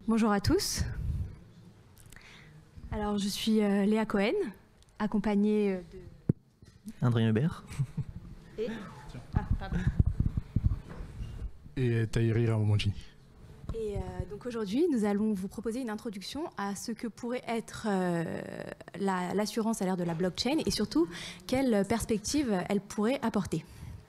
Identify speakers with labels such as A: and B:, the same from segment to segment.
A: Bonjour à tous. Alors, je suis Léa Cohen, accompagnée de...
B: Adrien Hubert.
A: Et...
C: Et Tahiri Ramoudji.
A: Et donc aujourd'hui, nous allons vous proposer une introduction à ce que pourrait être l'assurance à l'ère de la blockchain et surtout, quelles perspectives elle pourrait apporter.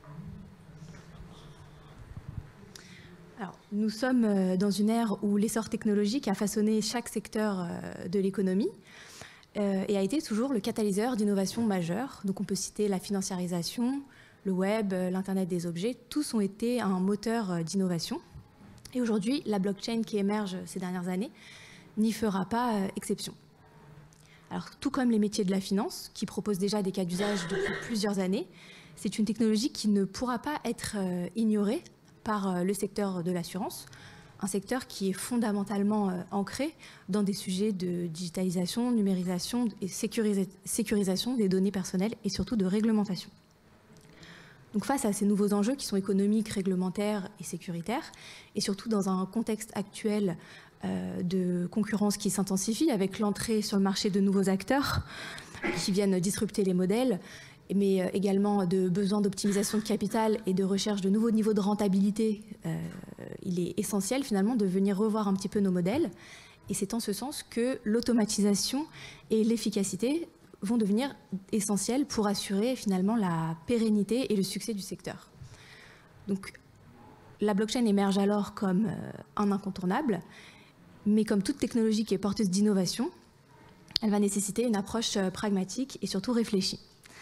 A: Alors, nous sommes dans une ère où l'essor technologique a façonné chaque secteur de l'économie et a été toujours le catalyseur d'innovations majeures. Donc on peut citer la financiarisation, le web, l'Internet des objets, tous ont été un moteur d'innovation. Et aujourd'hui, la blockchain qui émerge ces dernières années n'y fera pas exception. Alors, tout comme les métiers de la finance, qui proposent déjà des cas d'usage depuis plusieurs années, c'est une technologie qui ne pourra pas être ignorée par le secteur de l'assurance, un secteur qui est fondamentalement ancré dans des sujets de digitalisation, numérisation et sécurisation des données personnelles et surtout de réglementation. Donc face à ces nouveaux enjeux qui sont économiques, réglementaires et sécuritaires, et surtout dans un contexte actuel de concurrence qui s'intensifie avec l'entrée sur le marché de nouveaux acteurs qui viennent disrupter les modèles, mais également de besoins d'optimisation de capital et de recherche de nouveaux niveaux de rentabilité, il est essentiel finalement de venir revoir un petit peu nos modèles. Et c'est en ce sens que l'automatisation et l'efficacité vont devenir essentielles pour assurer finalement la pérennité et le succès du secteur. Donc la blockchain émerge alors comme un incontournable, mais comme toute technologie qui est porteuse d'innovation, elle va nécessiter une approche pragmatique et surtout réfléchie.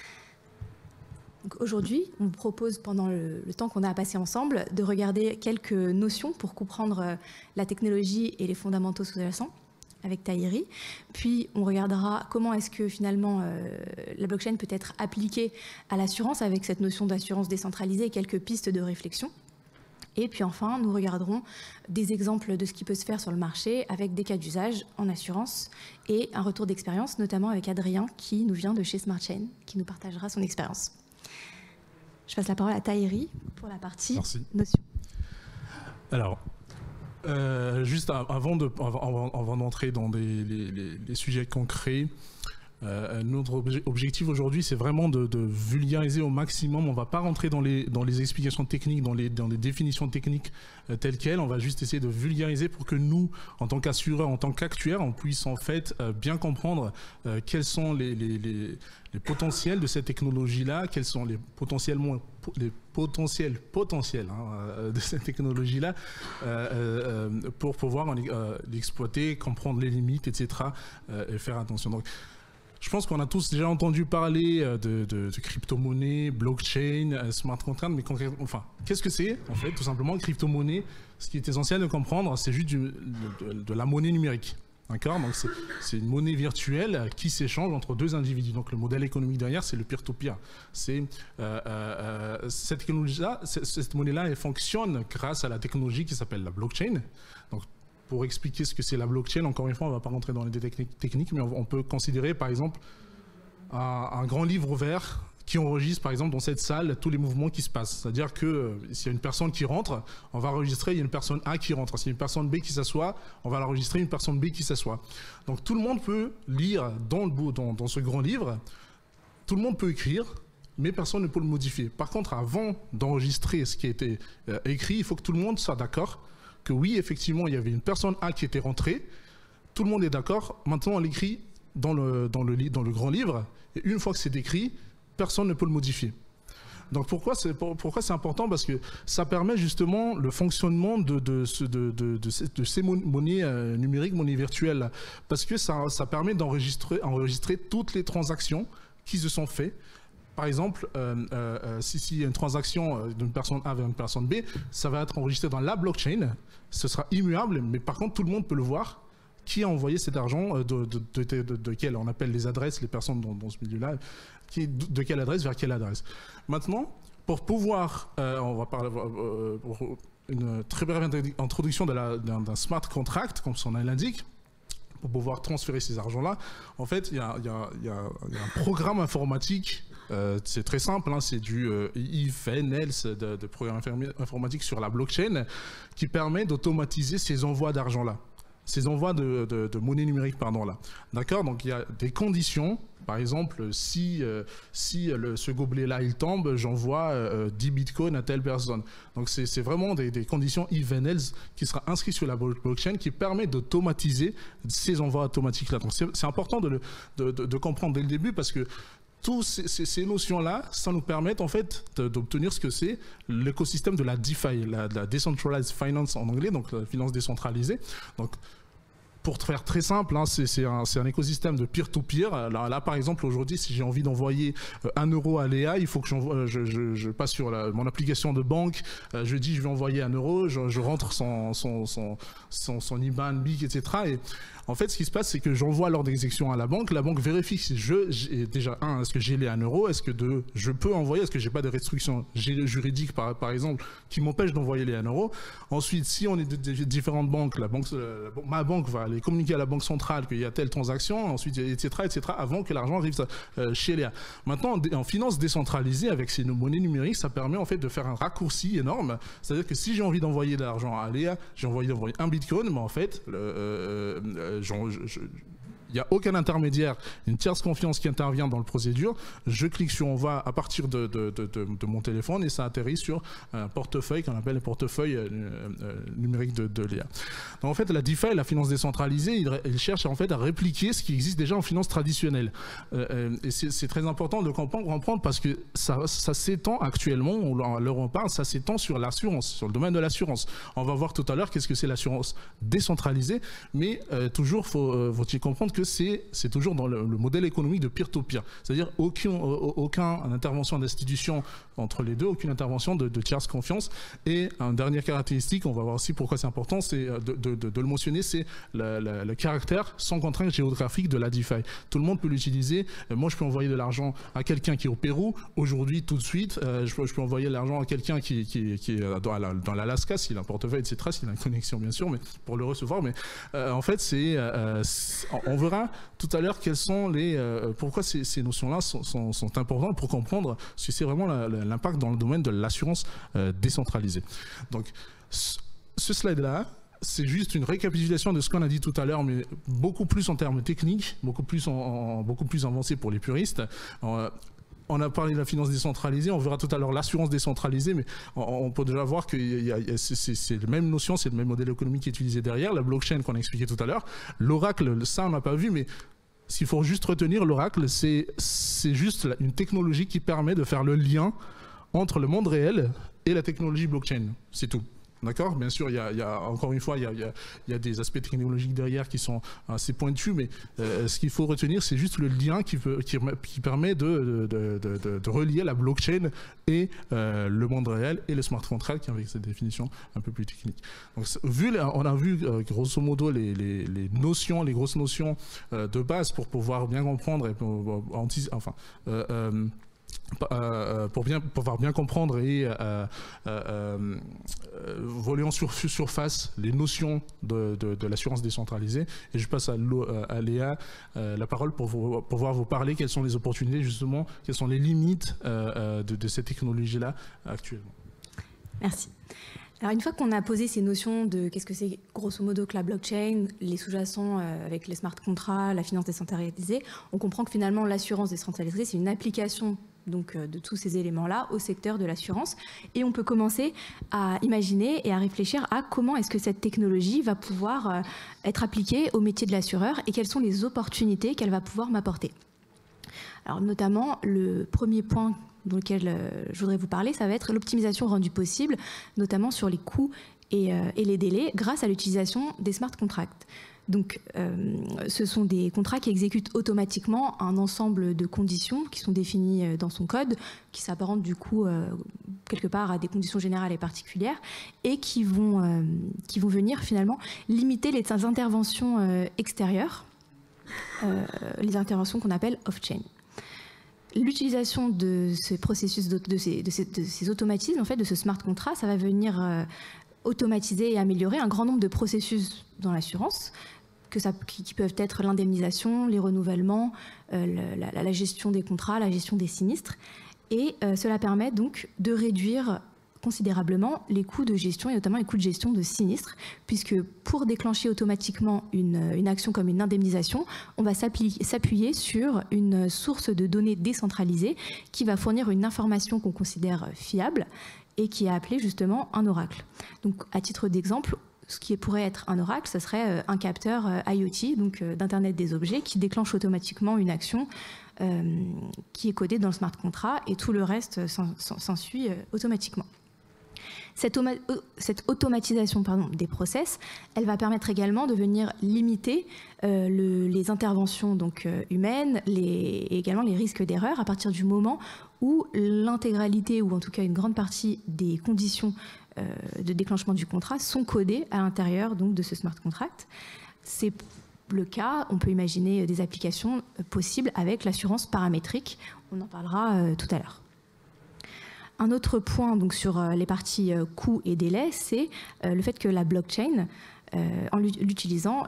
A: Aujourd'hui, on vous propose, pendant le temps qu'on a à passer ensemble, de regarder quelques notions pour comprendre la technologie et les fondamentaux sous-jacents avec Tahiri. Puis, on regardera comment est-ce que finalement la blockchain peut être appliquée à l'assurance avec cette notion d'assurance décentralisée et quelques pistes de réflexion. Et puis enfin, nous regarderons des exemples de ce qui peut se faire sur le marché avec des cas d'usage en assurance et un retour d'expérience, notamment avec Adrien qui nous vient de chez SmartChain, qui nous partagera son expérience. Je passe la parole à Tahiri pour la partie notion.
C: Alors, juste avant d'entrer dans les sujets concrets, notre objectif aujourd'hui, c'est vraiment de vulgariser au maximum. On ne va pas rentrer dans les explications techniques, dans les définitions techniques telles quelles. On va juste essayer de vulgariser pour que nous, en tant qu'assureurs, en tant qu'actuaires, on puisse en fait bien comprendre quels sont les potentiels de cette technologie-là, quels sont les potentiels potentiels de cette technologie-là pour pouvoir l'exploiter, comprendre les limites, etc. Et faire attention. Donc, je pense qu'on a tous déjà entendu parler de crypto-monnaie, blockchain, smart contract, mais concrètement, enfin, qu'est-ce que c'est en fait? Tout simplement, crypto-monnaie, ce qui est essentiel de comprendre, c'est juste de la monnaie numérique. D'accord? Donc c'est une monnaie virtuelle qui s'échange entre deux individus. Donc le modèle économique derrière, c'est le peer-to-peer. C'est cette technologie-là, cette monnaie-là, elle fonctionne grâce à la technologie qui s'appelle la blockchain. Donc pour expliquer ce que c'est la blockchain, encore une fois, on ne va pas rentrer dans les techniques, mais on peut considérer par exemple un grand livre ouvert qui enregistre par exemple dans cette salle tous les mouvements qui se passent. C'est-à-dire que s'il y a une personne qui rentre, on va enregistrer, il y a une personne A qui rentre. S'il y a une personne B qui s'assoit, on va l'enregistrer, une personne B qui s'assoit. Donc tout le monde peut lire dans ce grand livre, tout le monde peut écrire, mais personne ne peut le modifier. Par contre, avant d'enregistrer ce qui a été écrit, il faut que tout le monde soit d'accord que oui, effectivement, il y avait une personne A qui était rentrée, tout le monde est d'accord, maintenant on l'écrit dans le grand livre, et une fois que c'est écrit, personne ne peut le modifier. Donc pourquoi c'est important? Parce que ça permet justement le fonctionnement de ces monnaies numériques, monnaies virtuelles, parce que ça permet d'enregistrer toutes les transactions qui se sont faites. Par exemple, s'il y a une transaction d'une personne A vers une personne B, ça va être enregistré dans la blockchain, ce sera immuable, mais par contre tout le monde peut le voir. Qui a envoyé cet argent, de quelle, on appelle les adresses, les personnes dans ce milieu-là, de quelle adresse vers quelle adresse. Maintenant, pour pouvoir, on va parler pour une très brève introduction d'un smart contract, comme son nom l'indique, pour pouvoir transférer ces argents-là, en fait, il y a un programme informatique, c'est très simple, hein, c'est du IFNL, de programme informatique sur la blockchain, qui permet d'automatiser ces envois d'argent-là. ces envois de monnaie numérique, là. D'accord? Donc il y a des conditions. Par exemple, si ce gobelet-là, il tombe, j'envoie 10 bitcoins à telle personne. Donc, c'est vraiment des conditions if-then-else qui sera inscrites sur la blockchain qui permet d'automatiser ces envois automatiques-là. Donc, c'est important de comprendre dès le début parce que toutes ces notions-là, ça nous permet en fait d'obtenir ce que c'est l'écosystème de la DeFi, la Decentralized Finance en anglais, donc la finance décentralisée. Donc, pour faire très simple, hein, c'est un écosystème de peer-to-peer. Alors là, par exemple, aujourd'hui, si j'ai envie d'envoyer 1 euro à Léa, il faut que je passe sur mon application de banque, je dis je vais envoyer 1 euro, je rentre son IBAN, BIC, etc. Et en fait, ce qui se passe, c'est que j'envoie l'ordre d'exécution à la banque vérifie si déjà, est-ce que j'ai les 1 euro, est-ce que je peux envoyer, est-ce que j'ai pas de restrictions juridiques, par exemple, qui m'empêchent d'envoyer les 1 euro. Ensuite, si on est de différentes banques, ma banque va aller communiquer à la banque centrale qu'il y a telle transaction, ensuite, etc., avant que l'argent arrive chez Léa. Maintenant, en finance décentralisée, avec ces monnaies numériques, ça permet en fait de faire un raccourci énorme. C'est-à-dire que si j'ai envie d'envoyer de l'argent à Léa, j'ai envie d'envoyer 1 bitcoin, mais en fait, il n'y a aucun intermédiaire, une tierce confiance qui intervient dans la procédure. Je clique sur envoi à partir de mon téléphone et ça atterrit sur un portefeuille qu'on appelle le portefeuille numérique de Léa. Donc en fait, la DeFi, la finance décentralisée, il cherche en fait à répliquer ce qui existe déjà en finance traditionnelle. Et c'est très important de comprendre parce que ça s'étend actuellement, à l'heure où on parle, ça s'étend sur l'assurance, sur le domaine de l'assurance. On va voir tout à l'heure qu'est-ce que c'est l'assurance décentralisée, mais toujours faut-il comprendre que c'est toujours dans le modèle économique de peer-to-peer. C'est-à-dire aucune intervention d'institution entre les deux, aucune intervention de tierce confiance. Et une dernière caractéristique, on va voir aussi pourquoi c'est important, c'est de le mentionner, c'est le caractère sans contrainte géographique de la DeFi. Tout le monde peut l'utiliser. Moi, je peux envoyer de l'argent à quelqu'un qui est au Pérou. Aujourd'hui, tout de suite, je peux envoyer de l'argent à quelqu'un qui est dans l'Alaska, s'il a un portefeuille, etc., s'il a une connexion, bien sûr, mais pour le recevoir. Mais en fait, on verra tout à l'heure quelles sont pourquoi ces notions-là sont importantes pour comprendre si c'est vraiment l'impact dans le domaine de l'assurance décentralisée. Donc, ce slide-là, c'est juste une récapitulation de ce qu'on a dit tout à l'heure, mais beaucoup plus en termes techniques, beaucoup plus avancé pour les puristes. On a parlé de la finance décentralisée, on verra tout à l'heure l'assurance décentralisée, mais on peut déjà voir que c'est la même notion, c'est le même modèle économique qui est utilisé derrière. La blockchain qu'on a expliqué tout à l'heure, l'oracle, ça on n'a pas vu, mais s'il faut juste retenir, l'oracle, c'est juste une technologie qui permet de faire le lien entre le monde réel et la technologie blockchain, c'est tout. D'accord? Bien sûr, encore une fois, il y a des aspects technologiques derrière qui sont assez pointus, mais ce qu'il faut retenir, c'est juste le lien qui permet de relier la blockchain et le monde réel et le smart contract, avec cette définition un peu plus technique. Donc, on a vu grosso modo les notions, les grosses notions de base pour pouvoir bien comprendre et pour pouvoir bien comprendre et voler en surface les notions de l'assurance décentralisée. Et je passe à Léa la parole pour pouvoir vous parler quelles sont les opportunités, justement, quelles sont les limites de cette technologie-là actuellement.
A: Merci. Alors une fois qu'on a posé ces notions de qu'est-ce que c'est grosso modo que la blockchain, les sous-jacents avec les smart contracts, la finance décentralisée, on comprend que finalement l'assurance décentralisée, c'est une application donc, de tous ces éléments-là au secteur de l'assurance. Et on peut commencer à imaginer et à réfléchir à comment est-ce que cette technologie va pouvoir être appliquée au métier de l'assureur et quelles sont les opportunités qu'elle va pouvoir m'apporter. Alors notamment, le premier point dans lequel je voudrais vous parler, ça va être l'optimisation rendue possible, notamment sur les coûts et les délais grâce à l'utilisation des smart contracts. Donc, ce sont des contrats qui exécutent automatiquement un ensemble de conditions qui sont définies dans son code, qui s'apparentent du coup quelque part à des conditions générales et particulières, et qui vont venir finalement limiter les interventions extérieures, les interventions qu'on appelle off-chain. L'utilisation de ces processus, de ces automatismes, en fait, de ce smart contract, ça va venir automatiser et améliorer un grand nombre de processus dans l'assurance, qui peuvent être l'indemnisation, les renouvellements, la gestion des contrats, la gestion des sinistres. Et cela permet donc de réduire considérablement les coûts de gestion et notamment les coûts de gestion de sinistres, puisque pour déclencher automatiquement une action comme une indemnisation, on va s'appuyer sur une source de données décentralisée qui va fournir une information qu'on considère fiable et qui est appelée justement un oracle. Donc à titre d'exemple, ce qui pourrait être un oracle, ce serait un capteur IoT, donc d'Internet des objets, qui déclenche automatiquement une action qui est codée dans le smart contract et tout le reste s'ensuit automatiquement. Cette automatisation des process, elle va permettre également de venir limiter les interventions donc, humaines et également les risques d'erreur à partir du moment où l'intégralité ou en tout cas une grande partie des conditions de déclenchement du contrat sont codées à l'intérieur donc, de ce smart contract. C'est le cas, on peut imaginer des applications possibles avec l'assurance paramétrique. On en parlera tout à l'heure. Un autre point donc, sur les parties coûts et délais, c'est le fait que la blockchain, en utilisant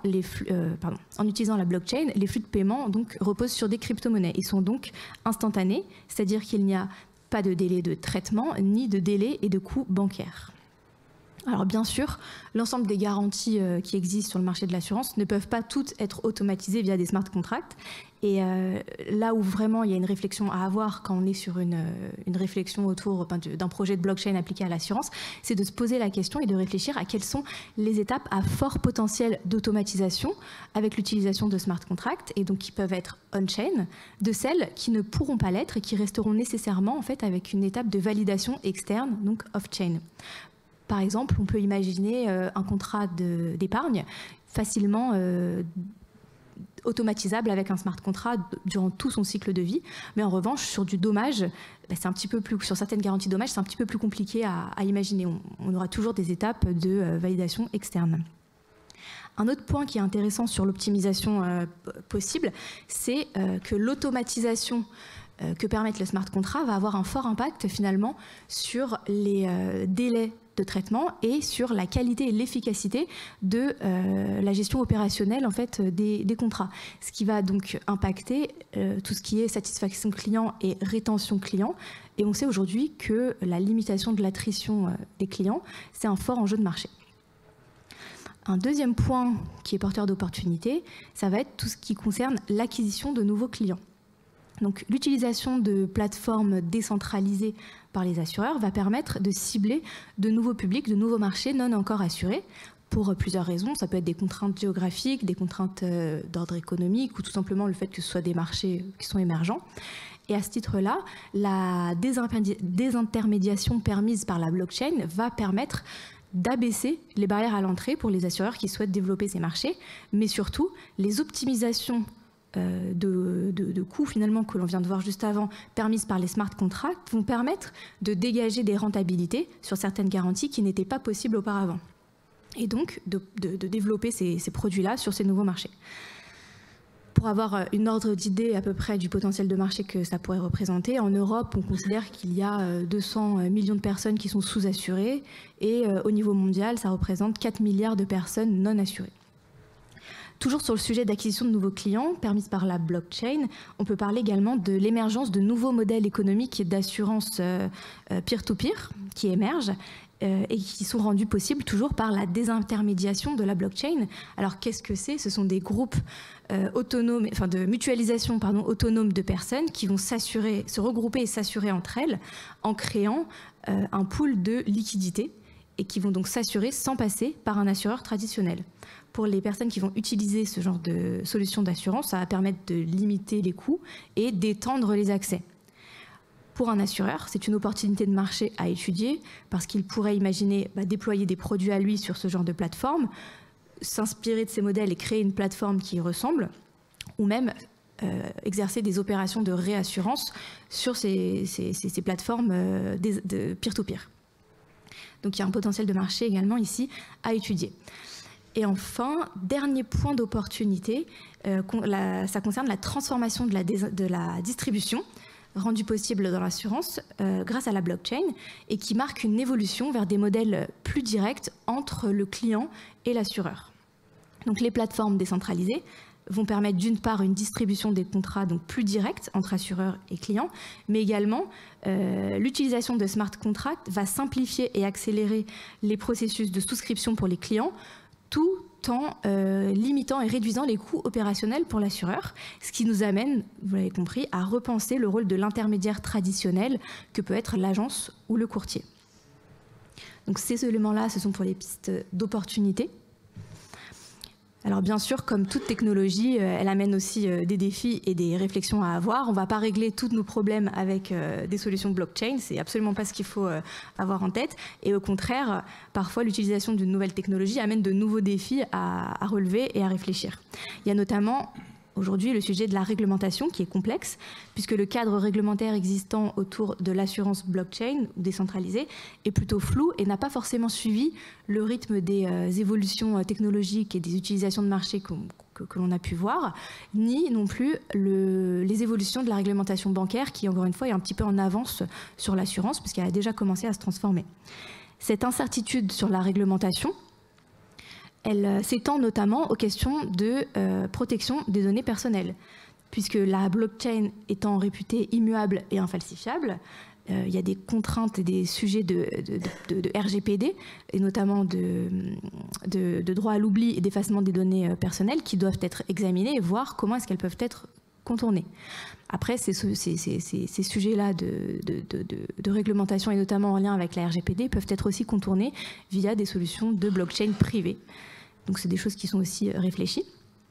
A: la blockchain, les flux de paiement donc, reposent sur des crypto-monnaies. Ils sont donc instantanés, c'est-à-dire qu'il n'y a pas de délai de traitement, ni de délai et de coûts bancaires. Alors bien sûr, l'ensemble des garanties qui existent sur le marché de l'assurance ne peuvent pas toutes être automatisées via des smart contracts. Et là où vraiment il y a une réflexion à avoir quand on est sur une réflexion autour d'un projet de blockchain appliqué à l'assurance, c'est de se poser la question et de réfléchir à quelles sont les étapes à fort potentiel d'automatisation avec l'utilisation de smart contracts et donc qui peuvent être on-chain, de celles qui ne pourront pas l'être et qui resteront nécessairement en fait avec une étape de validation externe, donc off-chain. Par exemple, on peut imaginer un contrat d'épargne facilement automatisable avec un smart contract durant tout son cycle de vie. Mais en revanche, sur du dommage, c'est un petit peu plus, sur certaines garanties dommages, c'est un petit peu plus compliqué à imaginer. On aura toujours des étapes de validation externe. Un autre point qui est intéressant sur l'optimisation possible, c'est que l'automatisation que permettent les smart contracts va avoir un fort impact finalement sur les délais de traitement et sur la qualité et l'efficacité de la gestion opérationnelle en fait, des contrats. Ce qui va donc impacter tout ce qui est satisfaction client et rétention client. Et on sait aujourd'hui que la limitation de l'attrition des clients, c'est un fort enjeu de marché. Un deuxième point qui est porteur d'opportunités, ça va être tout ce qui concerne l'acquisition de nouveaux clients. Donc, l'utilisation de plateformes décentralisées par les assureurs va permettre de cibler de nouveaux publics, de nouveaux marchés non encore assurés pour plusieurs raisons. Ça peut être des contraintes géographiques, des contraintes d'ordre économique ou tout simplement le fait que ce soit des marchés qui sont émergents. Et à ce titre-là, la désintermédiation permise par la blockchain va permettre d'abaisser les barrières à l'entrée pour les assureurs qui souhaitent développer ces marchés, mais surtout les optimisations de coûts finalement que l'on vient de voir juste avant, permises par les smart contracts, vont permettre de dégager des rentabilités sur certaines garanties qui n'étaient pas possibles auparavant. Et donc de développer ces produits-là sur ces nouveaux marchés. Pour avoir une ordre d'idée à peu près du potentiel de marché que ça pourrait représenter, en Europe, on considère qu'il y a 200 millions de personnes qui sont sous-assurées et au niveau mondial, ça représente 4 milliards de personnes non assurées. Toujours sur le sujet d'acquisition de nouveaux clients, permise par la blockchain, on peut parler également de l'émergence de nouveaux modèles économiques d'assurance peer-to-peer qui émergent et qui sont rendus possibles toujours par la désintermédiation de la blockchain. Alors qu'est-ce que c'est ? Ce sont des groupes autonomes, enfin de mutualisation autonome de personnes qui vont se regrouper et s'assurer entre elles en créant un pool de liquidités et qui vont donc s'assurer sans passer par un assureur traditionnel. Pour les personnes qui vont utiliser ce genre de solution d'assurance, ça va permettre de limiter les coûts et d'étendre les accès. Pour un assureur, c'est une opportunité de marché à étudier parce qu'il pourrait imaginer déployer des produits à lui sur ce genre de plateforme, s'inspirer de ces modèles et créer une plateforme qui y ressemble, ou même exercer des opérations de réassurance sur ces plateformes de peer-to-peer. Donc il y a un potentiel de marché également ici à étudier. Et enfin, dernier point d'opportunité, ça concerne la transformation de la distribution rendue possible dans l'assurance grâce à la blockchain et qui marque une évolution vers des modèles plus directs entre le client et l'assureur. Donc les plateformes décentralisées vont permettre d'une part une distribution des contrats donc plus directe entre assureurs et clients, mais également l'utilisation de smart contracts va simplifier et accélérer les processus de souscription pour les clients, tout en limitant et réduisant les coûts opérationnels pour l'assureur, ce qui nous amène, vous l'avez compris, à repenser le rôle de l'intermédiaire traditionnel que peut être l'agence ou le courtier. Donc ces éléments-là, ce sont pour les pistes d'opportunité. Alors bien sûr, comme toute technologie, elle amène aussi des défis et des réflexions à avoir. On ne va pas régler tous nos problèmes avec des solutions blockchain, c'est absolument pas ce qu'il faut avoir en tête. Et au contraire, parfois l'utilisation d'une nouvelle technologie amène de nouveaux défis à relever et à réfléchir. Il y a notamment aujourd'hui le sujet de la réglementation qui est complexe, puisque le cadre réglementaire existant autour de l'assurance blockchain ou décentralisée est plutôt flou et n'a pas forcément suivi le rythme des évolutions technologiques et des utilisations de marché que l'on a pu voir, ni non plus les évolutions de la réglementation bancaire qui, encore une fois, est un petit peu en avance sur l'assurance, puisqu'elle a déjà commencé à se transformer. Cette incertitude sur la réglementation, elle s'étend notamment aux questions de protection des données personnelles, puisque la blockchain étant réputée immuable et infalsifiable, il y a des contraintes et des sujets de RGPD, et notamment de droit à l'oubli et d'effacement des données personnelles qui doivent être examinées et voir comment est-ce qu'elles peuvent être contournées. Après, ces sujets-là de réglementation, et notamment en lien avec la RGPD, peuvent être aussi contournés via des solutions de blockchain privées. Donc c'est des choses qui sont aussi réfléchies.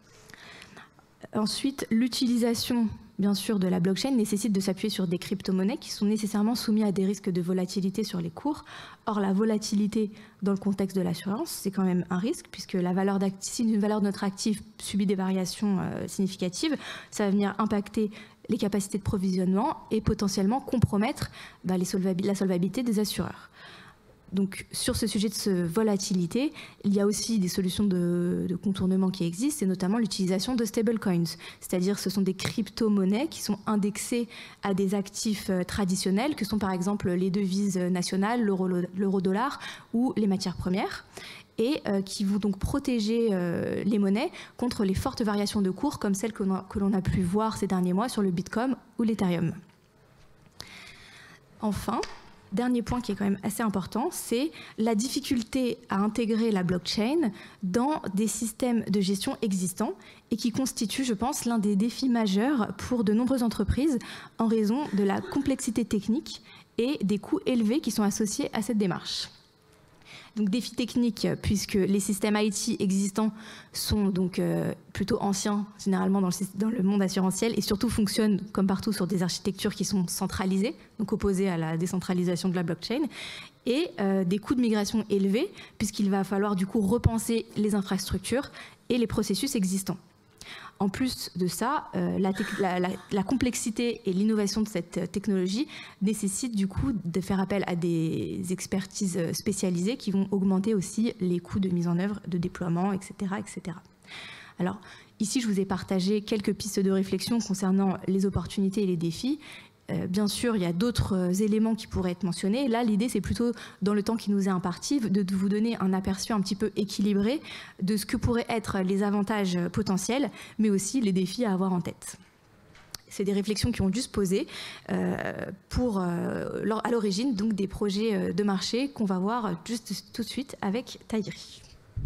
A: Ensuite, l'utilisation, bien sûr, de la blockchain nécessite de s'appuyer sur des crypto-monnaies qui sont nécessairement soumises à des risques de volatilité sur les cours. Or, la volatilité dans le contexte de l'assurance, c'est quand même un risque, puisque si une valeur de notre actif subit des variations significatives, ça va venir impacter les capacités de provisionnement et potentiellement compromettre la solvabilité des assureurs. Donc, sur ce sujet de volatilité, il y a aussi des solutions de contournement qui existent, et notamment l'utilisation de stablecoins. C'est-à-dire, ce sont des crypto-monnaies qui sont indexées à des actifs traditionnels, que sont par exemple les devises nationales, l'euro-dollar ou les matières premières, et qui vont donc protéger les monnaies contre les fortes variations de cours, comme celles que l'on a pu voir ces derniers mois sur le Bitcoin ou l'Ethereum. Enfin, dernier point qui est quand même assez important, c'est la difficulté à intégrer la blockchain dans des systèmes de gestion existants et qui constitue, je pense, l'un des défis majeurs pour de nombreuses entreprises en raison de la complexité technique et des coûts élevés qui sont associés à cette démarche. Donc défi technique, puisque les systèmes IT existants sont donc plutôt anciens, généralement dans le monde assurantiel, et surtout fonctionnent comme partout sur des architectures qui sont centralisées, donc opposées à la décentralisation de la blockchain, et des coûts de migration élevés, puisqu'il va falloir du coup repenser les infrastructures et les processus existants. En plus de ça, la complexité et l'innovation de cette technologie nécessitent du coup de faire appel à des expertises spécialisées qui vont augmenter aussi les coûts de mise en œuvre, de déploiement, etc., etc. Alors, ici, je vous ai partagé quelques pistes de réflexion concernant les opportunités et les défis. Bien sûr, il y a d'autres éléments qui pourraient être mentionnés. Là, l'idée, c'est plutôt, dans le temps qui nous est imparti, de vous donner un aperçu un petit peu équilibré de ce que pourraient être les avantages potentiels, mais aussi les défis à avoir en tête. C'est des réflexions qui ont dû se poser à l'origine donc des projets de marché qu'on va voir juste tout de suite avec Tahiri.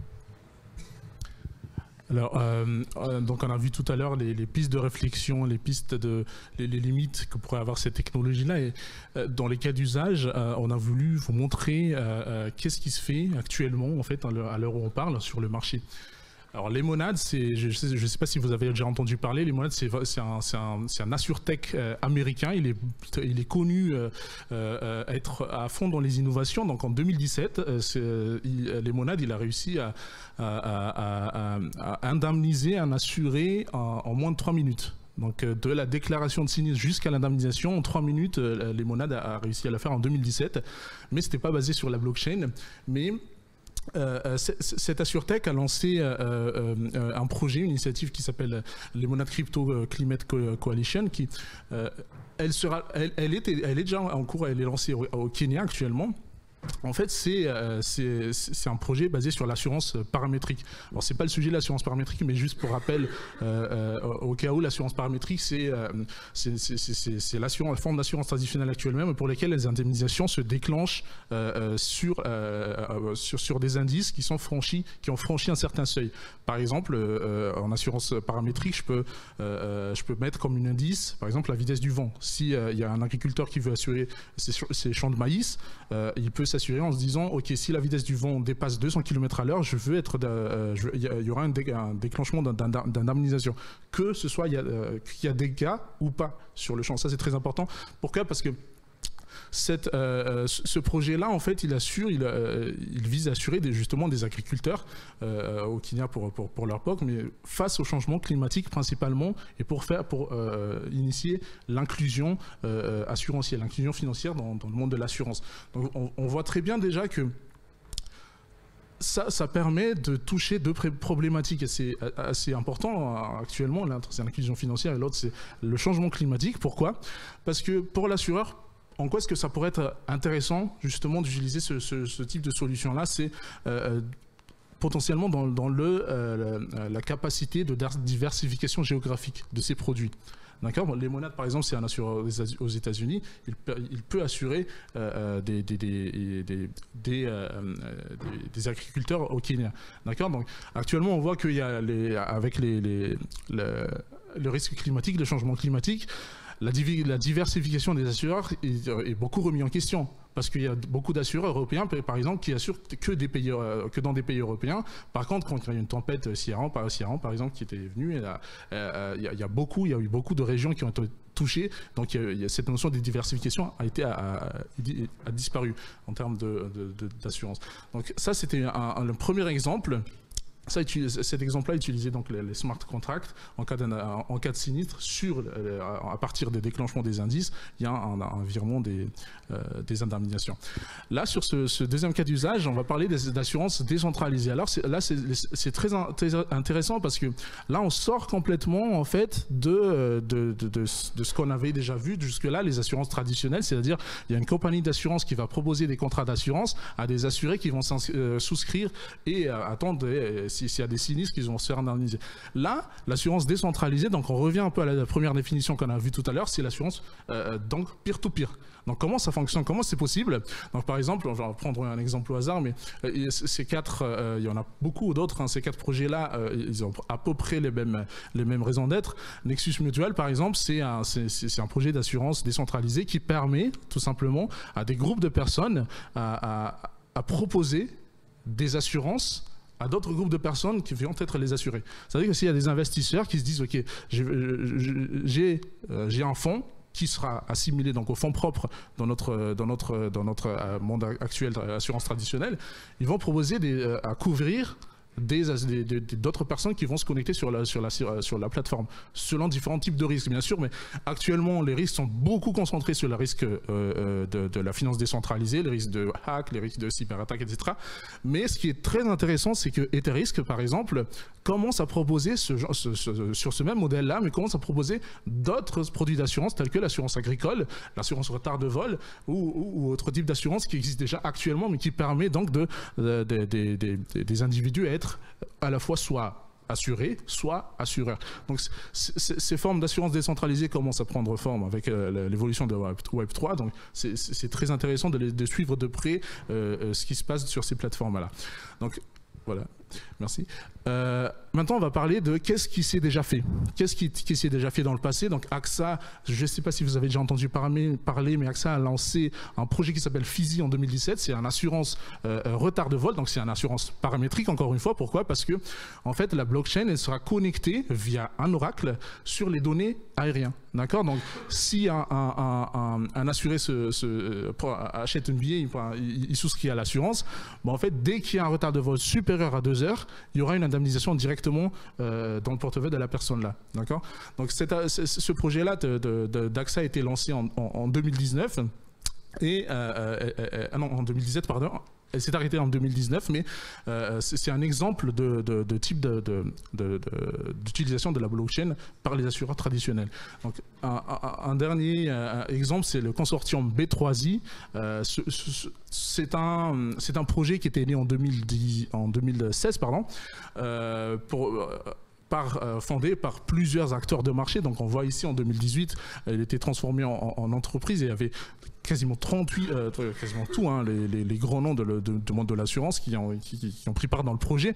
C: Alors, donc on a vu tout à l'heure les pistes de réflexion, les pistes les limites que pourrait avoir cette technologie-là. Et dans les cas d'usage, on a voulu vous montrer qu'est-ce qui se fait actuellement, en fait, à l'heure où on parle, sur le marché. Alors Lemonade, je ne sais pas si vous avez déjà entendu parler. Lemonade, c'est un assurtech américain. Il est connu être à fond dans les innovations. Donc en 2017, Lemonade, il a réussi à indemniser un assuré en moins de 3 minutes. Donc de la déclaration de sinistre jusqu'à l'indemnisation, en 3 minutes, Lemonade a réussi à la faire en 2017. Mais ce n'était pas basé sur la blockchain. Mais cette assurtech a lancé un projet, une initiative qui s'appelle Lemonade Crypto Climate Coalition, qui elle est déjà en cours, elle est lancée au Kenya actuellement. En fait, c'est un projet basé sur l'assurance paramétrique. Alors, c'est pas le sujet de l'assurance paramétrique, mais juste pour rappel, au cas où, l'assurance paramétrique, c'est la forme d'assurance traditionnelle actuelle même, pour lesquelles les indemnisations se déclenchent sur des indices qui ont franchi un certain seuil. Par exemple, en assurance paramétrique, je peux mettre comme un indice, par exemple, la vitesse du vent. Si il y a un agriculteur qui veut assurer ses champs de maïs, il peut s'assurer en se disant, ok, si la vitesse du vent dépasse 200 km à l'heure, il y aura un déclenchement d'indemnisation. Que ce soit qu'il y a des cas ou pas sur le champ. Ça, c'est très important. Pourquoi? Parce que ce projet-là, en fait, il vise à assurer justement des agriculteurs au Kenya pour leur POC, mais face au changement climatique principalement, et pour initier l'inclusion assurantielle, l'inclusion financière dans le monde de l'assurance. Donc, on voit très bien déjà que ça permet de toucher deux problématiques assez importantes actuellement. L'un, c'est l'inclusion financière et l'autre, c'est le changement climatique. Pourquoi? Parce que pour l'assureur, en quoi est-ce que ça pourrait être intéressant justement d'utiliser ce type de solution-là? C'est potentiellement dans la capacité de diversification géographique de ces produits. D'accord. Bon, les Monades, par exemple, c'est un assureur aux États-Unis. Il peut assurer des agriculteurs au Kenya. D'accord. Donc, actuellement, on voit qu'il y a avec le risque climatique, le changement climatique, la diversification des assureurs est beaucoup remis en question. Parce qu'il y a beaucoup d'assureurs européens, par exemple, qui assurent que dans des pays européens. Par contre, quand il y a une tempête Ciarán, par exemple, qui était venue, il y a eu beaucoup de régions qui ont été touchées. Donc, cette notion de diversification a disparu en termes d'assurance. Donc, ça, c'était le premier exemple. Cet exemple-là utilisait donc les smart contracts en cas de sinistre à partir des déclenchements des indices, il y a un virement des indemnisations. Là, sur ce deuxième cas d'usage, on va parler d'assurance décentralisée. Alors là, c'est très intéressant parce que là, on sort complètement en fait de ce qu'on avait déjà vu jusque-là, les assurances traditionnelles, c'est-à-dire il y a une compagnie d'assurance qui va proposer des contrats d'assurance à des assurés qui vont souscrire et attendre s'il y a des sinistres qu'ils vont se faire indemniser. Là, l'assurance décentralisée, donc on revient un peu à la première définition qu'on a vue tout à l'heure, c'est l'assurance donc peer-to-peer. Donc comment ça fonctionne, comment c'est possible? Donc par exemple, je vais prendre un exemple au hasard, mais ces quatre, il y en a beaucoup d'autres, hein, ces quatre projets-là, ils ont à peu près les mêmes raisons d'être. Nexus Mutual, par exemple, c'est un projet d'assurance décentralisé qui permet tout simplement à des groupes de personnes à proposer des assurances à d'autres groupes de personnes qui vont être les assurés. C'est-à-dire que s'il y a des investisseurs qui se disent, OK, j'ai un fonds qui sera assimilé donc au fonds propre dans notre monde actuel d'assurance traditionnelle, ils vont proposer à couvrir d'autres personnes qui vont se connecter sur la plateforme, selon différents types de risques, bien sûr, mais actuellement, les risques sont beaucoup concentrés sur le risque de la finance décentralisée, les risques de hack, les risques de cyberattaque, etc. Mais ce qui est très intéressant, c'est que Etherisc, par exemple, commence à proposer sur ce même modèle-là, mais commence à proposer d'autres produits d'assurance, tels que l'assurance agricole, l'assurance retard de vol, ou autre type d'assurance qui existe déjà actuellement, mais qui permet donc des individus à être à la fois soit assurés, soit assureurs. Donc ces formes d'assurance décentralisée commencent à prendre forme avec l'évolution de Web3. Donc c'est très intéressant de suivre de près ce qui se passe sur ces plateformes-là. Donc voilà, merci. Maintenant, on va parler de qu'est-ce qui s'est déjà fait. Qu'est-ce qui s'est déjà fait dans le passé. Donc AXA, je ne sais pas si vous avez déjà entendu parler, mais AXA a lancé un projet qui s'appelle FISI en 2017. C'est une assurance retard de vol. Donc c'est une assurance paramétrique, encore une fois. Pourquoi? Parce que en fait, la blockchain, elle sera connectée via un oracle sur les données aériennes. D'accord? Donc si un assuré achète un billet, il souscrit à l'assurance, en fait, dès qu'il y a un retard de vol supérieur à 2 heures, il y aura une indemnisation directement dans le portefeuille de la personne là. D'accord? Donc ce projet-là d'AXA a été lancé en 2019. Et non, en 2017, pardon. Elle s'est arrêtée en 2019, mais c'est un exemple de type d'utilisation de la blockchain par les assureurs traditionnels. Donc, un dernier exemple, c'est le consortium B3I. C'est un projet qui était né en 2016, pardon, fondé par plusieurs acteurs de marché. Donc on voit ici en 2018, elle était transformée en entreprise et il y avait quasiment 38, quasiment tout, hein, les grands noms du monde de l'assurance qui ont pris part dans le projet.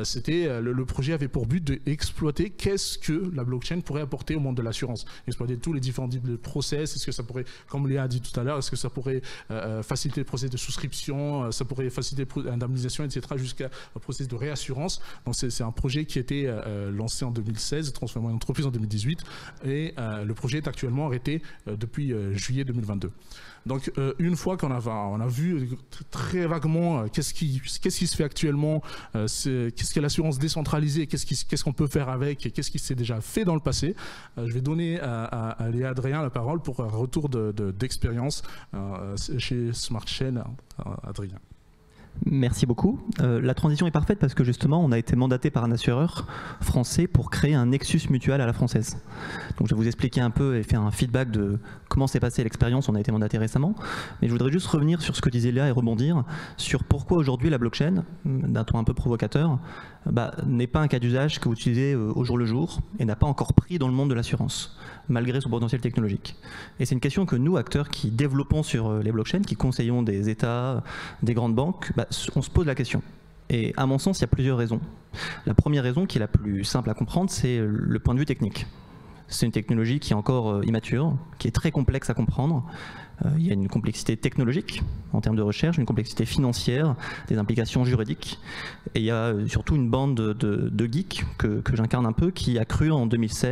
C: Le projet avait pour but d'exploiter qu'est-ce que la blockchain pourrait apporter au monde de l'assurance. Exploiter tous les différents types de process. Est-ce que ça pourrait, comme Léa a dit tout à l'heure, est-ce que ça pourrait faciliter le process de souscription, ça pourrait faciliter l'indemnisation, etc., jusqu'à un process de réassurance. Donc c'est un projet qui a été lancé en 2016, transformé en entreprise en 2018, et le projet est actuellement arrêté depuis juillet 2022. Donc une fois qu'on a vu très vaguement qu'est-ce qui se fait actuellement, qu'est-ce que l'assurance décentralisée, qu'est-ce qu'on peut faire avec, et qu'est-ce qui s'est déjà fait dans le passé, je vais donner à Léa Adrien la parole pour un retour d'expérience chez SmartChain. Adrien.
B: Merci beaucoup. La transition est parfaite parce que justement on a été mandaté par un assureur français pour créer un nexus mutual à la française. Donc je vais vous expliquer un peu et faire un feedback de comment s'est passée l'expérience. On a été mandaté récemment, mais je voudrais juste revenir sur ce que disait Léa et rebondir sur pourquoi aujourd'hui la blockchain, d'un ton un peu provocateur, n'est pas un cas d'usage que vous utilisez au jour le jour et n'a pas encore pris dans le monde de l'assurance, malgré son potentiel technologique. Et c'est une question que nous, acteurs qui développons sur les blockchains, qui conseillons des États, des grandes banques, on se pose la question. Et à mon sens, il y a plusieurs raisons. La première raison, qui est la plus simple à comprendre, c'est le point de vue technique. C'est une technologie qui est encore immature, qui est très complexe à comprendre. Il y a une complexité technologique en termes de recherche, une complexité financière, des implications juridiques. Et il y a surtout une bande de geeks que j'incarne un peu qui a cru en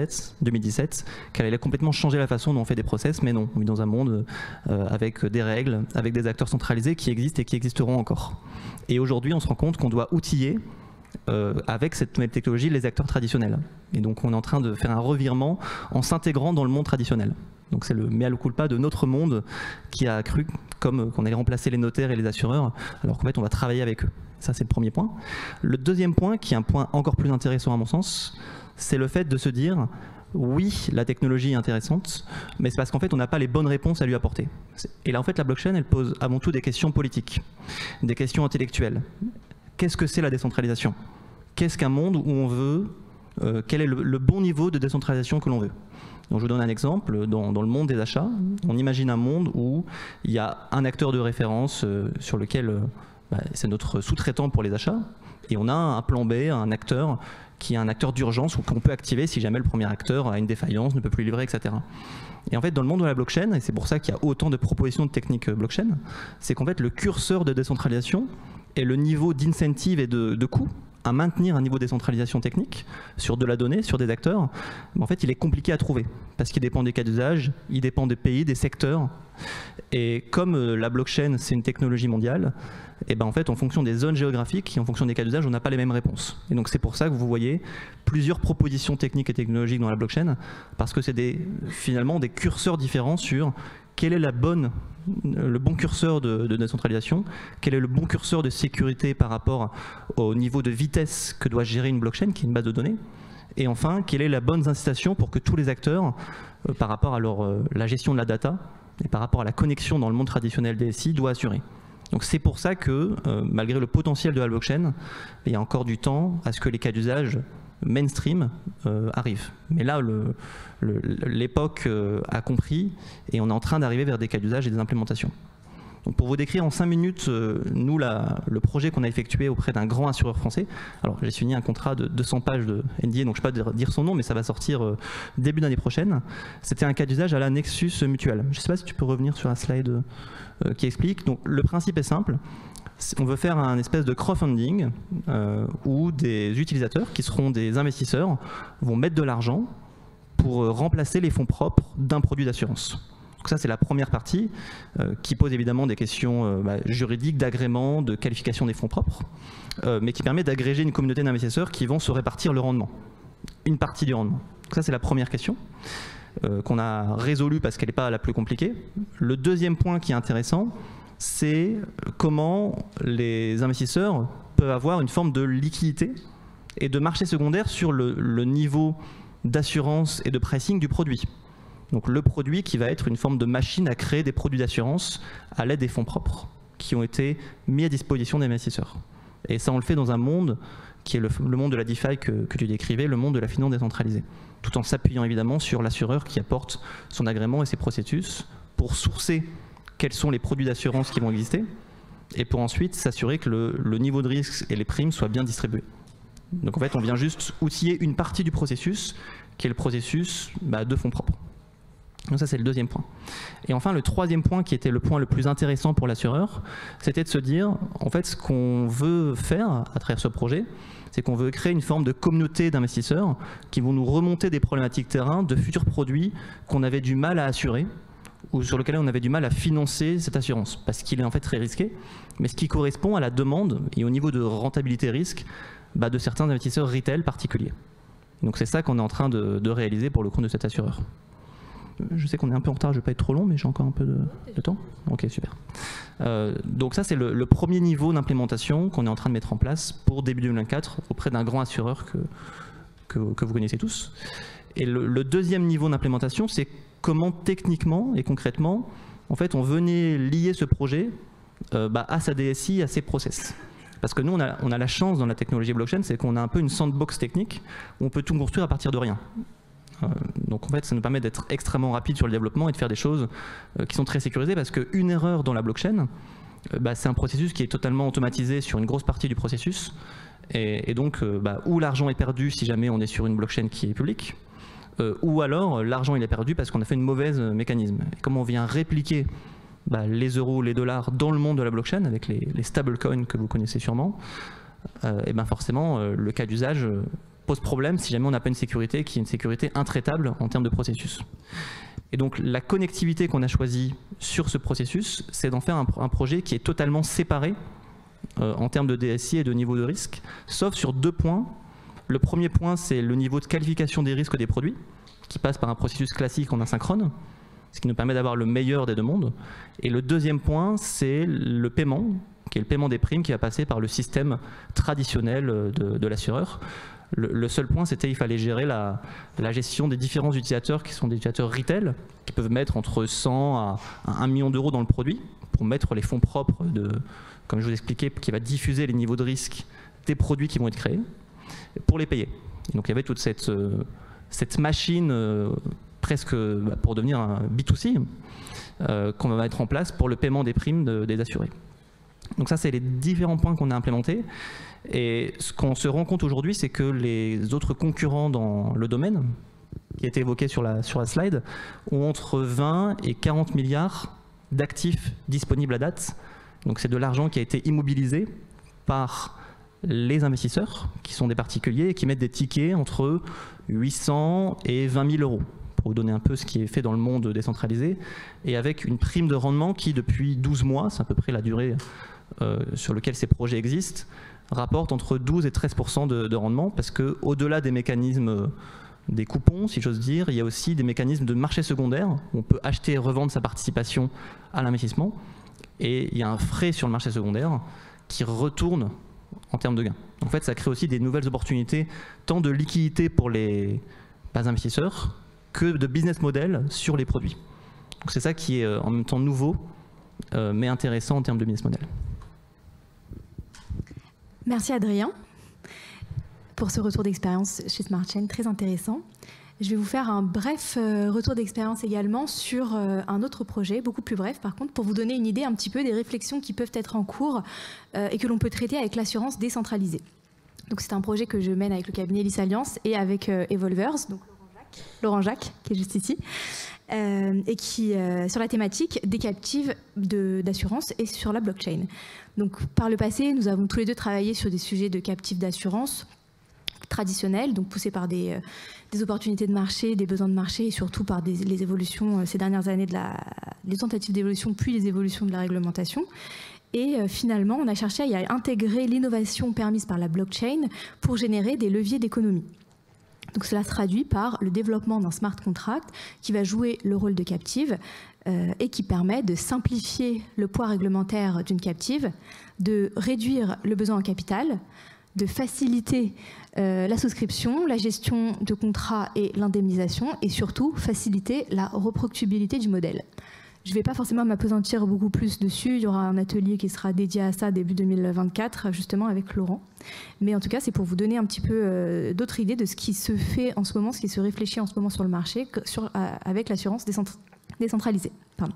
B: 2017 qu'elle allait complètement changer la façon dont on fait des process, mais non, on vit dans un monde avec des règles, avec des acteurs centralisés qui existent et qui existeront encore. Et aujourd'hui, on se rend compte qu'on doit outiller avec cette nouvelle technologie les acteurs traditionnels. Et donc on est en train de faire un revirement en s'intégrant dans le monde traditionnel. Donc c'est le mea culpa de notre monde qui a cru comme qu'on allait remplacer les notaires et les assureurs, alors qu'en fait on va travailler avec eux. Ça c'est le premier point. Le deuxième point, qui est un point encore plus intéressant à mon sens, c'est le fait de se dire oui, la technologie est intéressante, mais c'est parce qu'en fait on n'a pas les bonnes réponses à lui apporter. Et là en fait la blockchain elle pose avant tout des questions politiques, des questions intellectuelles. Qu'est-ce que c'est la décentralisation? Qu'est-ce qu'un monde où on veut, quel est le bon niveau de décentralisation que l'on veut? Donc je vous donne un exemple, dans le monde des achats, on imagine un monde où il y a un acteur de référence sur lequel c'est notre sous-traitant pour les achats, et on a un plan B, un acteur qui est un acteur d'urgence qu'on peut activer si jamais le premier acteur a une défaillance, ne peut plus livrer, etc. Et en fait, dans le monde de la blockchain, et c'est pour ça qu'il y a autant de propositions de techniques blockchain, c'est qu'en fait le curseur de décentralisation et le niveau d'incentive et de coût à maintenir un niveau de décentralisation technique sur de la donnée, sur des acteurs, en fait il est compliqué à trouver parce qu'il dépend des cas d'usage, il dépend des pays, des secteurs. Et comme la blockchain c'est une technologie mondiale, et en fait en fonction des zones géographiques et en fonction des cas d'usage on n'a pas les mêmes réponses. Et donc c'est pour ça que vous voyez plusieurs propositions techniques et technologiques dans la blockchain, parce que c'est finalement des curseurs différents sur quel est le bon curseur de décentralisation, quel est le bon curseur de sécurité par rapport au niveau de vitesse que doit gérer une blockchain, qui est une base de données, et enfin, quelle est la bonne incitation pour que tous les acteurs, par rapport à la gestion de la data, et par rapport à la connexion dans le monde traditionnel des SI, doivent assurer. Donc c'est pour ça que, malgré le potentiel de la blockchain, il y a encore du temps à ce que les cas d'usage mainstream arrive. Mais là, l'époque a compris et on est en train d'arriver vers des cas d'usage et des implémentations. Donc pour vous décrire en 5 minutes, nous, le projet qu'on a effectué auprès d'un grand assureur français, alors j'ai signé un contrat de 200 pages de NDA, donc je ne peux pas dire son nom, mais ça va sortir début d'année prochaine. C'était un cas d'usage à la Nexus Mutual. Je ne sais pas si tu peux revenir sur un slide qui explique. Donc le principe est simple. On veut faire un espèce de crowdfunding où des utilisateurs, qui seront des investisseurs, vont mettre de l'argent pour remplacer les fonds propres d'un produit d'assurance. Donc ça, c'est la première partie qui pose évidemment des questions juridiques, d'agrément, de qualification des fonds propres, mais qui permet d'agréger une communauté d'investisseurs qui vont se répartir le rendement, une partie du rendement. Donc ça, c'est la première question. qu'on a résolue parce qu'elle n'est pas la plus compliquée. Le deuxième point qui est intéressant, c'est comment les investisseurs peuvent avoir une forme de liquidité et de marché secondaire sur le niveau d'assurance et de pricing du produit. Donc le produit qui va être une forme de machine à créer des produits d'assurance à l'aide des fonds propres qui ont été mis à disposition des investisseurs. Et ça, on le fait dans un monde qui est le monde de la DeFi que tu décrivais, le monde de la finance décentralisée, tout en s'appuyant évidemment sur l'assureur qui apporte son agrément et ses processus pour sourcer quels sont les produits d'assurance qui vont exister et pour ensuite s'assurer que le niveau de risque et les primes soient bien distribués. Donc en fait, on vient juste outiller une partie du processus qui est le processus de fonds propres. Donc ça, c'est le deuxième point. Et enfin, le troisième point qui était le point le plus intéressant pour l'assureur, c'était de se dire, en fait, ce qu'on veut faire à travers ce projet, c'est qu'on veut créer une forme de communauté d'investisseurs qui vont nous remonter des problématiques terrain de futurs produits qu'on avait du mal à assurer ou sur lesquels on avait du mal à financer cette assurance, parce qu'il est en fait très risqué, mais ce qui correspond à la demande et au niveau de rentabilité risque de certains investisseurs retail particuliers. Donc c'est ça qu'on est en train de réaliser pour le compte de cet assureur. Je sais qu'on est un peu en retard, je ne vais pas être trop long, mais j'ai encore un peu de temps. Ok, super. Donc ça, c'est le premier niveau d'implémentation qu'on est en train de mettre en place pour début 2024 auprès d'un grand assureur que vous connaissez tous. Et le deuxième niveau d'implémentation, c'est comment techniquement et concrètement, en fait, on venait lier ce projet à sa DSI, à ses process. Parce que nous, on a la chance dans la technologie blockchain, c'est qu'on a un peu une sandbox technique où on peut tout construire à partir de rien. Donc en fait, ça nous permet d'être extrêmement rapide sur le développement et de faire des choses qui sont très sécurisées parce qu'une erreur dans la blockchain, c'est un processus qui est totalement automatisé sur une grosse partie du processus. Et donc, où l'argent est perdu si jamais on est sur une blockchain qui est publique, ou alors l'argent il est perdu parce qu'on a fait une mauvaise mécanisme. Et comme on vient répliquer les euros, les dollars dans le monde de la blockchain avec les stablecoins que vous connaissez sûrement, et forcément le cas d'usage pose problème si jamais on n'a pas une sécurité qui est une sécurité intraitable en termes de processus. Et donc la connectivité qu'on a choisie sur ce processus, c'est d'en faire un projet qui est totalement séparé en termes de DSI et de niveau de risque, sauf sur deux points. Le premier point, c'est le niveau de qualification des risques des produits, qui passe par un processus classique en asynchrone, ce qui nous permet d'avoir le meilleur des deux mondes. Et le deuxième point, c'est le paiement, qui est le paiement des primes, qui va passer par le système traditionnel de l'assureur. Le seul point, c'était qu'il fallait gérer la gestion des différents utilisateurs qui sont des utilisateurs retail, qui peuvent mettre entre 100 à 1 million d'euros dans le produit pour mettre les fonds propres, comme je vous expliquais, qui va diffuser les niveaux de risque des produits qui vont être créés, pour les payer. Et donc il y avait toute cette machine presque pour devenir un B2C qu'on va mettre en place pour le paiement des primes des assurés. Donc ça, c'est les différents points qu'on a implémentés. Et ce qu'on se rend compte aujourd'hui, c'est que les autres concurrents dans le domaine, qui a été évoqué sur la slide, ont entre 20 et 40 milliards d'actifs disponibles à date. Donc c'est de l'argent qui a été immobilisé par les investisseurs, qui sont des particuliers et qui mettent des tickets entre 800 et 20 000 euros, pour vous donner un peu ce qui est fait dans le monde décentralisé, et avec une prime de rendement qui, depuis 12 mois, c'est à peu près la durée sur laquelle ces projets existent, rapporte entre 12 et 13% de rendement, parce qu'au-delà des mécanismes des coupons, si j'ose dire, il y a aussi des mécanismes de marché secondaire, où on peut acheter et revendre sa participation à l'investissement, et il y a un frais sur le marché secondaire qui retourne en termes de gains. En fait, ça crée aussi des nouvelles opportunités, tant de liquidité pour les investisseurs, que de business model sur les produits. Donc c'est ça qui est en même temps nouveau, mais intéressant en termes de business model.
A: Merci Adrien pour ce retour d'expérience chez Smart Chain, très intéressant. Je vais vous faire un bref retour d'expérience également sur un autre projet, beaucoup plus bref par contre, pour vous donner une idée un petit peu des réflexions qui peuvent être en cours et que l'on peut traiter avec l'assurance décentralisée. Donc c'est un projet que je mène avec le cabinet Lys Alliance et avec Evolvers, donc Laurent Jacques, qui est juste ici, et qui sur la thématique des captives d'assurance et sur la blockchain. Donc par le passé, nous avons tous les deux travaillé sur des sujets de captives d'assurance traditionnels, donc poussés par des opportunités de marché, des besoins de marché et surtout par les évolutions ces dernières années, les tentatives d'évolution puis les évolutions de la réglementation. Et finalement, on a cherché à intégrer l'innovation permise par la blockchain pour générer des leviers d'économie. Donc cela se traduit par le développement d'un smart contract qui va jouer le rôle de captive et qui permet de simplifier le poids réglementaire d'une captive, de réduire le besoin en capital, de faciliter la souscription, la gestion de contrats et l'indemnisation, et surtout faciliter la reproductibilité du modèle. Je ne vais pas forcément m'appesantir beaucoup plus dessus, il y aura un atelier qui sera dédié à ça début 2024, justement avec Laurent. Mais en tout cas, c'est pour vous donner un petit peu d'autres idées de ce qui se fait en ce moment, ce qui se réfléchit en ce moment sur le marché avec l'assurance décentralisée. Pardon.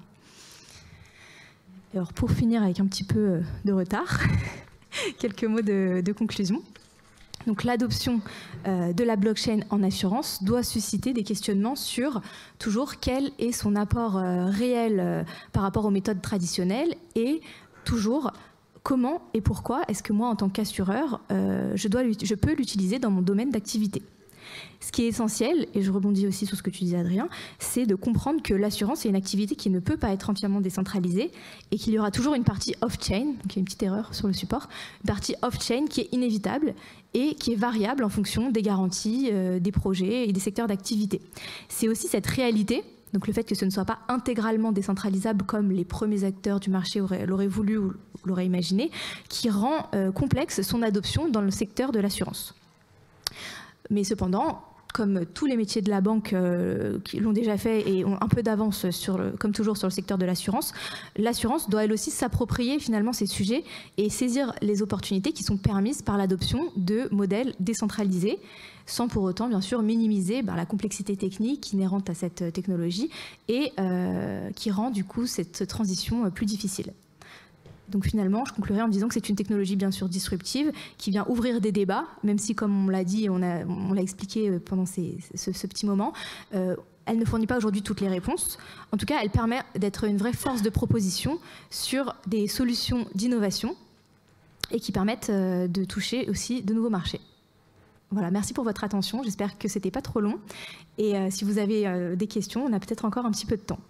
A: Alors pour finir avec un petit peu de retard, quelques mots de conclusion. Donc l'adoption de la blockchain en assurance doit susciter des questionnements sur toujours quel est son apport réel par rapport aux méthodes traditionnelles et toujours comment et pourquoi est-ce que moi en tant qu'assureur je peux l'utiliser dans mon domaine d'activité. Ce qui est essentiel, et je rebondis aussi sur ce que tu disais Adrien, c'est de comprendre que l'assurance est une activité qui ne peut pas être entièrement décentralisée et qu'il y aura toujours une partie off-chain, donc il y a une petite erreur sur le support, une partie off-chain qui est inévitable et qui est variable en fonction des garanties, des projets et des secteurs d'activité. C'est aussi cette réalité, donc le fait que ce ne soit pas intégralement décentralisable comme les premiers acteurs du marché l'auraient voulu ou l'auraient imaginé, qui rend complexe son adoption dans le secteur de l'assurance. Mais cependant, comme tous les métiers de la banque qui l'ont déjà fait et ont un peu d'avance, comme toujours sur le secteur de l'assurance, l'assurance doit elle aussi s'approprier finalement ces sujets et saisir les opportunités qui sont permises par l'adoption de modèles décentralisés, sans pour autant bien sûr minimiser la complexité technique inhérente à cette technologie et qui rend du coup cette transition plus difficile. Donc finalement, je conclurai en disant que c'est une technologie bien sûr disruptive qui vient ouvrir des débats, même si comme on l'a dit, on l'a expliqué pendant ce petit moment, elle ne fournit pas aujourd'hui toutes les réponses. En tout cas, elle permet d'être une vraie force de proposition sur des solutions d'innovation et qui permettent de toucher aussi de nouveaux marchés. Voilà, merci pour votre attention. J'espère que c'était pas trop long. Et si vous avez des questions, on a peut-être encore un petit peu de temps.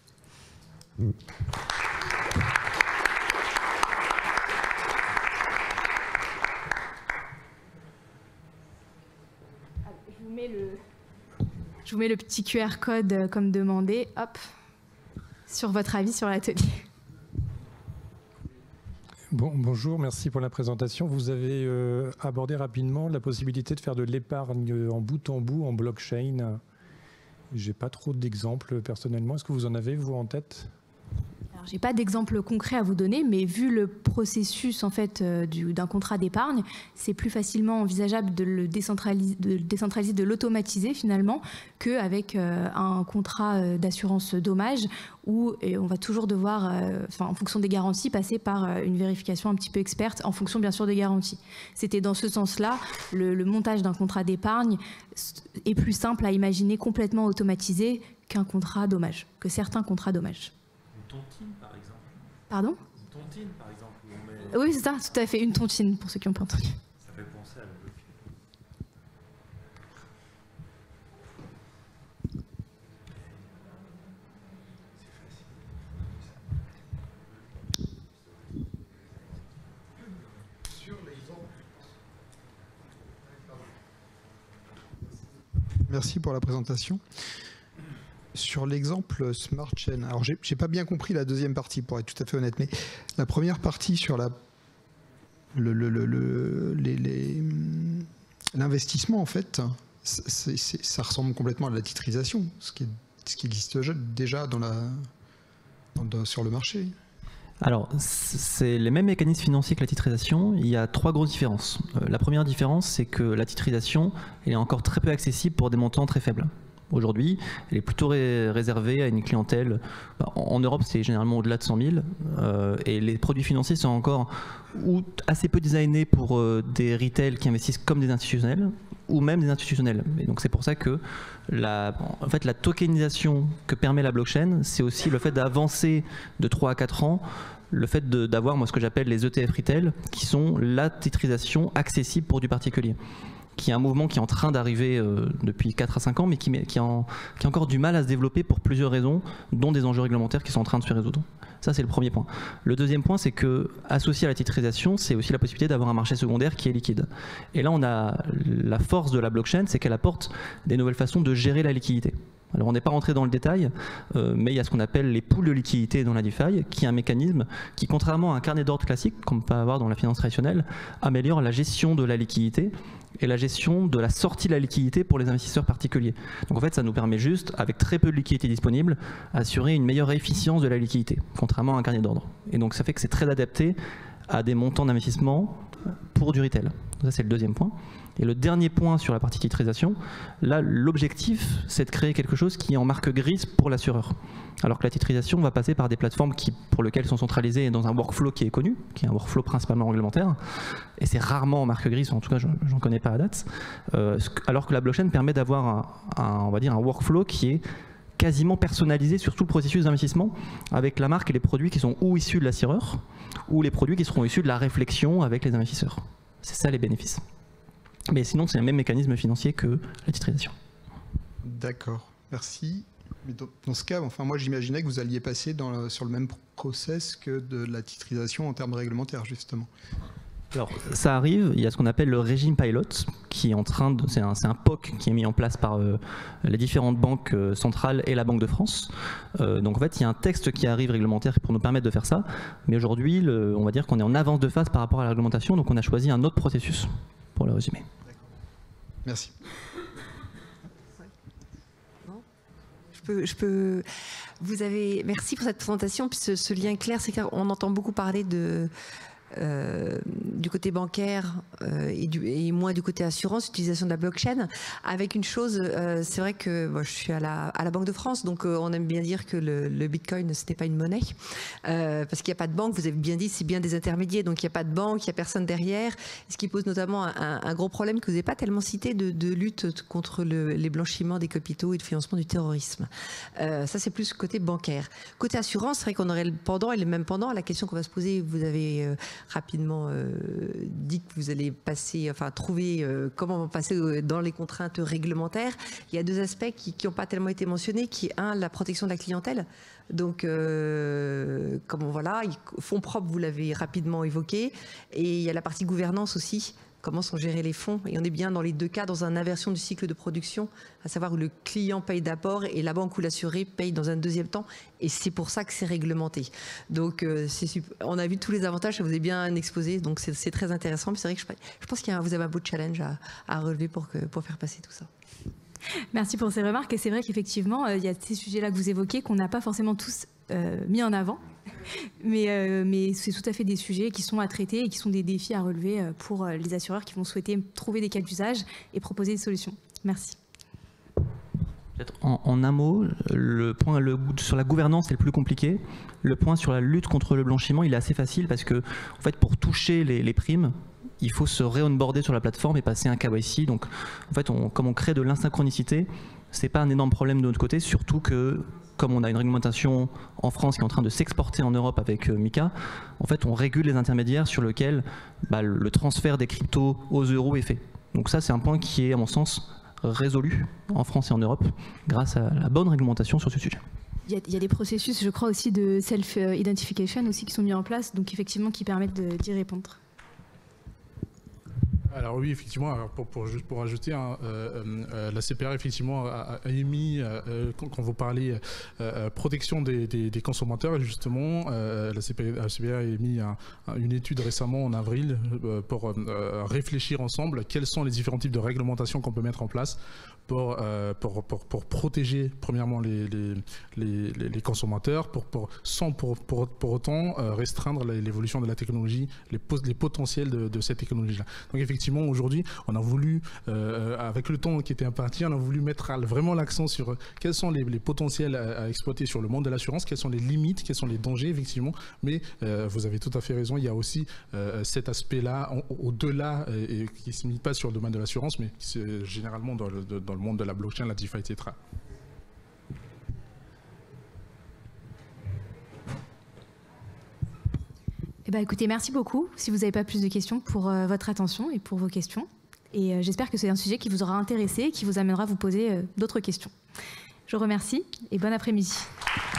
A: Je vous mets le petit QR code comme demandé, hop, sur votre avis sur l'atelier.
D: Bonjour, merci pour la présentation. Vous avez abordé rapidement la possibilité de faire de l'épargne en bout en blockchain. J'ai pas trop d'exemples personnellement. Est-ce que vous en avez, vous, en tête ?
A: Alors, j'ai pas d'exemple concret à vous donner, mais vu le processus en fait d'un contrat d'épargne, c'est plus facilement envisageable de le décentraliser, de l'automatiser finalement, qu'avec un contrat d'assurance dommage où on va toujours devoir, en fonction des garanties, passer par une vérification un petit peu experte, en fonction bien sûr des garanties. C'était dans ce sens-là, le montage d'un contrat d'épargne est plus simple à imaginer complètement automatisé qu'un contrat dommage, que certains contrats dommages.
B: Une tontine, par exemple.
A: Pardon ?
B: Une tontine, par exemple. Où on met...
A: Oui, c'est ça, tout à fait, une tontine, pour ceux qui n'ont pas entendu.
B: Ça fait penser à la blockchain.
E: Merci pour la présentation. Sur l'exemple Smart Chain, alors j'ai pas bien compris la deuxième partie pour être tout à fait honnête, mais la première partie sur l'investissement en fait, ça ressemble complètement à la titrisation, ce qui existe déjà sur le marché.
B: Alors, c'est les mêmes mécanismes financiers que la titrisation. Il y a trois grosses différences. La première différence, c'est que la titrisation est encore très peu accessible pour des montants très faibles. Aujourd'hui, elle est plutôt réservée à une clientèle. En Europe, c'est généralement au-delà de 100 000. Et les produits financiers sont encore assez peu designés pour des retail qui investissent comme des institutionnels ou même des institutionnels. Et donc c'est pour ça que la tokenisation que permet la blockchain, c'est aussi le fait d'avancer de 3 à 4 ans, le fait d'avoir ce que j'appelle les ETF retail, qui sont la titrisation accessible pour du particulier. qui est un mouvement qui est en train d'arriver depuis 4 à 5 ans, mais qui a encore du mal à se développer pour plusieurs raisons, dont des enjeux réglementaires qui sont en train de se résoudre. Ça, c'est le premier point. Le deuxième point, c'est que, associé à la titrisation, c'est aussi la possibilité d'avoir un marché secondaire qui est liquide. Et là, on a la force de la blockchain, c'est qu'elle apporte des nouvelles façons de gérer la liquidité. Alors, on n'est pas rentré dans le détail, mais il y a ce qu'on appelle les pools de liquidité dans la DeFi, qui est un mécanisme qui, contrairement à un carnet d'ordre classique, qu'on peut avoir dans la finance traditionnelle, améliore la gestion de la liquidité et la gestion de la sortie de la liquidité pour les investisseurs particuliers. Donc en fait, ça nous permet juste, avec très peu de liquidité disponible, assurer une meilleure efficience de la liquidité, contrairement à un carnet d'ordre. Et donc ça fait que c'est très adapté à des montants d'investissement pour du retail. Ça, c'est le deuxième point. Et le dernier point sur la partie titrisation, là, l'objectif, c'est de créer quelque chose qui est en marque grise pour l'assureur. Alors que la titrisation va passer par des plateformes pour lesquelles sont centralisées dans un workflow qui est connu, qui est un workflow principalement réglementaire, et c'est rarement en marque grise, en tout cas, j'en connais pas à date, alors que la blockchain permet d'avoir on va dire un workflow qui est quasiment personnalisé sur tout le processus d'investissement, avec la marque et les produits qui sont ou issus de l'assureur, ou les produits qui seront issus de la réflexion avec les investisseurs. C'est ça les bénéfices. Mais sinon, c'est le même mécanisme financier que la titrisation.
E: D'accord, merci. Mais dans ce cas, enfin, moi j'imaginais que vous alliez passer sur le même process que de la titrisation en termes réglementaires, justement.
B: Alors, ça arrive, il y a ce qu'on appelle le régime pilot, qui est c'est un POC qui est mis en place par les différentes banques centrales et la Banque de France. Donc en fait, il y a un texte qui arrive réglementaire pour nous permettre de faire ça, mais aujourd'hui, on va dire qu'on est en avance de phase par rapport à la réglementation, donc on a choisi un autre processus, pour le résumer.
E: Merci.
F: Merci pour cette présentation. Puis ce lien clair, c'est qu'on entend beaucoup parler du côté bancaire et moins du côté assurance, utilisation de la blockchain, avec une chose, c'est vrai que je suis à la Banque de France, donc on aime bien dire que le Bitcoin, ce n'est pas une monnaie, parce qu'il n'y a pas de banque, vous avez bien dit, c'est bien des intermédiaires, donc il n'y a pas de banque, il n'y a personne derrière, ce qui pose notamment un gros problème que vous n'avez pas tellement cité de lutte contre les blanchiments des capitaux et de financement du terrorisme. Ça, c'est plus côté bancaire. Côté assurance, c'est vrai qu'on aurait le pendant et le même pendant à la question qu'on va se poser. Vous avez rapidement dit que vous allez trouver comment passer dans les contraintes réglementaires. Il y a deux aspects qui n'ont pas tellement été mentionnés, qui est la protection de la clientèle. Donc, fonds propres, vous l'avez rapidement évoqué, et il y a la partie gouvernance aussi. Comment sont gérés les fonds, et on est bien dans les deux cas dans une inversion du cycle de production, à savoir où le client paye d'abord et la banque ou l'assuré paye dans un deuxième temps, et c'est pour ça que c'est réglementé. Donc on a vu tous les avantages, ça vous est bien exposé, donc c'est très intéressant. Mais c'est vrai que je pense qu'il vous avez un beau challenge à relever pour faire passer tout ça.
A: Merci pour ces remarques, et c'est vrai qu'effectivement il y a ces sujets-là que vous évoquez qu'on n'a pas forcément tous mis en avant. Mais c'est tout à fait des sujets qui sont à traiter et qui sont des défis à relever pour les assureurs qui vont souhaiter trouver des cas d'usage et proposer des solutions. Merci.
B: Peut-être en un mot, le point sur la gouvernance est le plus compliqué. Le point sur la lutte contre le blanchiment, il est assez facile parce que, en fait, pour toucher les primes, il faut se ré-onboarder sur la plateforme et passer un KYC. Donc, en fait, comme on crée de l'insynchronicité, c'est pas un énorme problème de notre côté, surtout que comme on a une réglementation en France qui est en train de s'exporter en Europe avec MiCA, en fait, on régule les intermédiaires sur lesquels le transfert des cryptos aux euros est fait. Donc ça, c'est un point qui est, à mon sens, résolu en France et en Europe grâce à la bonne réglementation sur ce sujet.
A: Il y a des processus, je crois, aussi de self-identification aussi qui sont mis en place, donc effectivement qui permettent d'y répondre.
C: Alors oui, effectivement, alors juste pour ajouter, la CPR effectivement a émis, quand vous parlez protection des consommateurs, justement, la CPR a émis une étude récemment en avril pour réfléchir ensemble quels sont les différents types de réglementations qu'on peut mettre en place pour protéger premièrement les consommateurs, sans pour autant restreindre l'évolution de la technologie, les potentiels de cette technologie-là. Donc effectivement, aujourd'hui, on a voulu, avec le temps qui était imparti, on a voulu mettre vraiment l'accent sur quels sont les potentiels à exploiter sur le monde de l'assurance, quelles sont les limites, quels sont les dangers, effectivement. Mais vous avez tout à fait raison, il y a aussi cet aspect-là au-delà, et qui ne se limite pas sur le domaine de l'assurance, mais qui se, généralement dans le monde de la blockchain, la DeFi, etc.
A: Eh bien, écoutez, merci beaucoup. Si vous n'avez pas plus de questions, pour votre attention et pour vos questions. Et j'espère que c'est un sujet qui vous aura intéressé et qui vous amènera à vous poser d'autres questions. Je vous remercie et bon après-midi.